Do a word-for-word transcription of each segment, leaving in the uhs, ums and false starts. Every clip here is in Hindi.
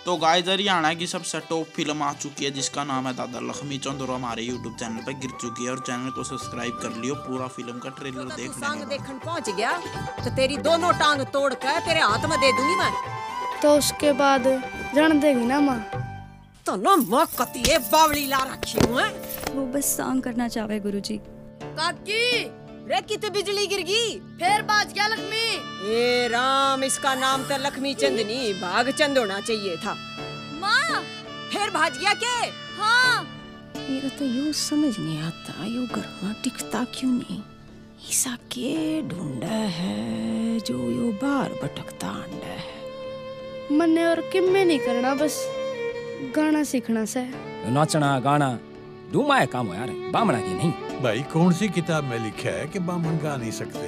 तो गाइस हरियाणा की सबसे टॉप फिल्म आ चुकी है जिसका नाम है दादा लक्ष्मी चंद और हमारे यूट्यूब चैनल पर गिर चुकी है और चैनल को सब्सक्राइब कर लियो। पूरा फिल्म का ट्रेलर देख लेना। देखने पहुंच गया तो तेरी दोनों टांग तोड़ कर तेरे हाथ में दे दूंगी मैं। तो उसके बाद रण देगी ना माँ। तो नो माँ कतिये बावली ला रखी हूँ। वो बस सॉन्ग करना चाहे गुरुजी। काकी रे कितने बिजली गिर गई फिर बाज गया लक्ष्मी। ए राम, इसका नाम तो लक्ष्मी चंद नहीं भाग चंद होना चाहिए था। माँ फिर भाज गया के? हाँ। मेरा तो यूं समझ नहीं आता यू घर में टिकता क्यों नहीं। ऐसा के ढूंढा है जो यो बार भटकता अंडा है। मन्ने और किम्मे नहीं करना, बस गाना सीखना से। नाचना गाना डूमा काम हो यार, बामना की नहीं। भाई कौन सी किताब में लिखा है कि बामन गा नहीं सकते?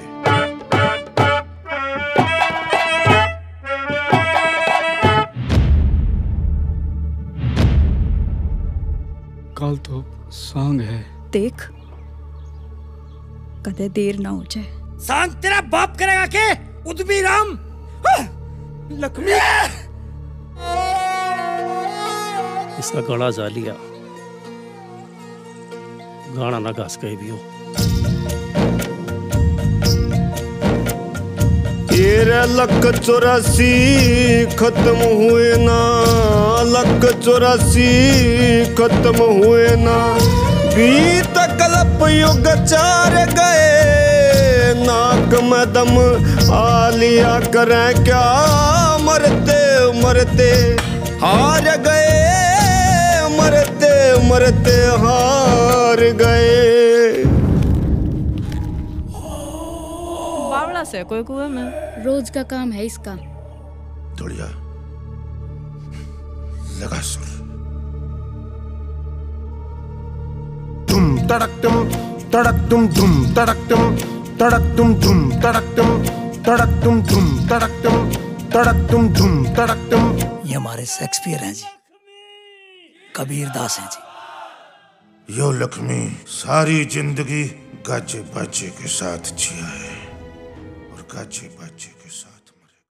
कल तो सॉन्ग है। देख कदे देर ना हो जाए। सांग तेरा बाप करेगा के उद्मी राम लक्ष्मी। इसका गाना जा लिया, गाना ना घास कहीं भी हो। तेरे लक चौरासी खत्म हुए ना, लक चौरासी खत्म हुए ना। बीत कल्प युग चार गए, नाक में दम आ लिया करें क्या। मरते मरते हार गए, मरते मरते हार गए। बावला से कोई कुएं में रोज का काम है इसका। थोड़िया लगा सुर। तुम तड़क तुम तड़क तुम धुम तड़क तुम तड़क तुम धुम तड़क तुम तड़क तुम धुम तड़क तुम तड़क तुम धुम तड़क तुम। ये हमारे शेक्सपियर हैं जी, कबीर दास हैं जी। यो लक्ष्मी सारी जिंदगी गाजे बाजे के साथ जिया है और गाजे बाजे